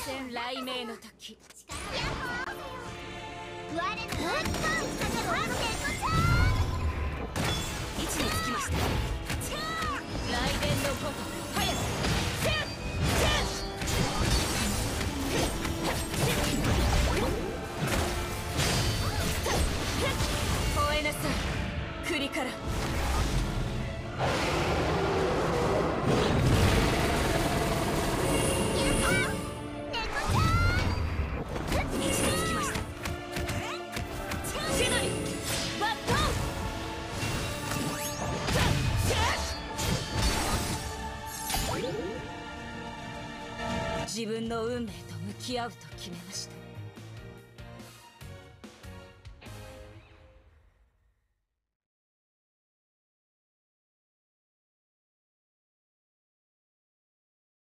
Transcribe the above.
戦雷鳴の時。 我の位置につきました。雷電のごとく早く吠えなさい、栗から。自分の運命と向き合うと決めました。